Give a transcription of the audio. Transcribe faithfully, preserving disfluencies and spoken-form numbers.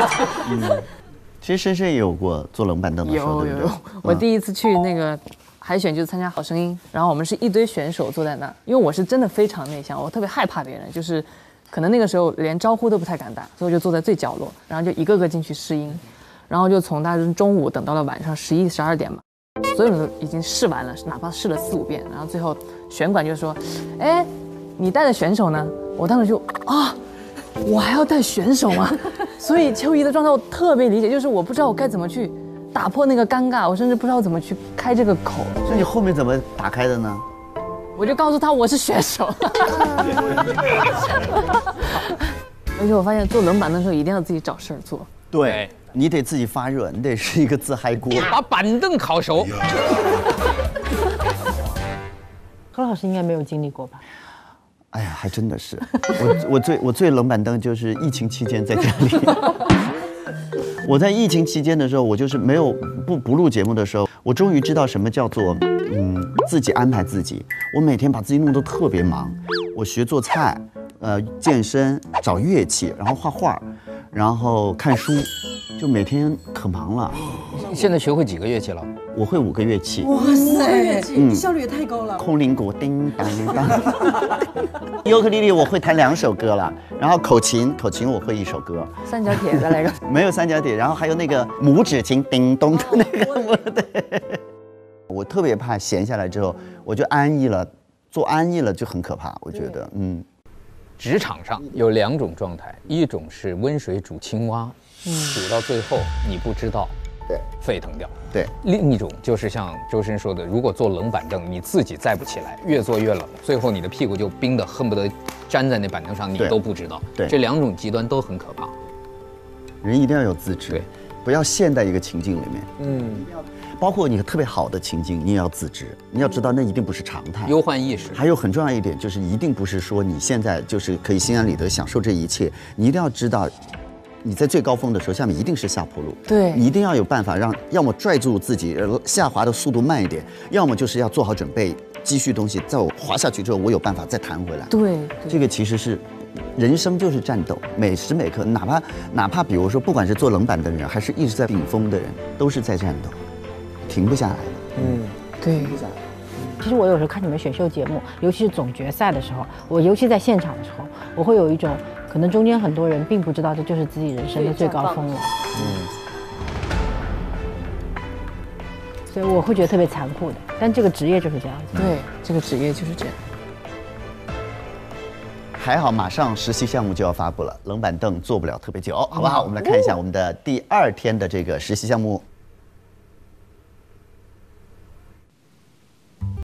嗯，其实深深也有过坐冷板凳的时候，对不对？ 我第一次去那个海选就是参加《好声音》，然后我们是一堆选手坐在那儿，因为我是真的非常内向，我特别害怕别人，就是可能那个时候连招呼都不太敢打，所以我就坐在最角落，然后就一个个进去试音，然后就从大概中午等到了晚上十一十二点嘛，所有人都已经试完了，哪怕试了四五遍，然后最后选管就说：“哎，你带的选手呢？”我当时就啊。我还要带选手吗？所以秋怡的状态我特别理解，就是我不知道我该怎么去打破那个尴尬，我甚至不知道怎么去开这个口。 那你后面怎么打开的呢？ 我就告诉他我是选手。而且我发现做冷板凳的时候一定要自己找事儿做。 对，你得自己发热，你得是一个自嗨锅， 把板凳烤熟。 何老师应该没有经历过吧？ 哎呀，还真的是，我我最我最冷板凳就是疫情期间在家里。我在疫情期间的时候，我就是没有不不录节目的时候，我终于知道什么叫做嗯自己安排自己。我每天把自己弄得特别忙，我学做菜，呃健身，找乐器，然后画画，然后看书，就每天可忙了。 现在学会几个乐器了？ 我会五个乐器。 哇塞，嗯，效率也太高了。 空灵鼓叮当当，尤克里里我会弹两首歌了，然后口琴口琴我会一首歌。 三角铁再来个。 没有三角铁，然后还有那个拇指琴叮咚的那个，对。我特别怕闲下来之后我就安逸了，做安逸了就很可怕，我觉得，嗯。 职场上有两种状态，一种是温水煮青蛙，嗯、煮到最后你不知道。对，沸腾掉。 对， 另一种就是像周深说的，如果坐冷板凳，你自己载不起来，越坐越冷，最后你的屁股就冰得恨不得粘在那板凳上，你都不知道。 对， 这两种极端都很可怕。 人一定要有自知，对，不要陷在一个情境里面。嗯，包括你特别好的情境，你也要自知，你要知道那一定不是常态。 忧患意识。 还有很重要一点就是，一定不是说你现在就是可以心安理得享受这一切，你一定要知道。你在最高峰的时候，下面一定是下坡路。 对， 你一定要有办法让，要么拽住自己，下滑的速度慢一点；要么就是要做好准备，积蓄东西，在我滑下去之后，我有办法再弹回来。 对， 这个其实是，人生就是战斗，每时每刻，哪怕哪怕比如说，不管是坐冷板凳的人，还是一直在顶峰的人，都是在战斗，停不下来的。 嗯，对。 其实我有时候看你们选秀节目，尤其是总决赛的时候，我尤其在现场的时候，我会有一种。可能中间很多人并不知道这就是自己人生的最高峰了，嗯，所以我会觉得特别残酷的。但这个职业就是这样子， 对，这个职业就是这样。 还好，马上实习项目就要发布了，冷板凳坐不了特别久，好不好？我们来看一下我们的第二天的这个实习项目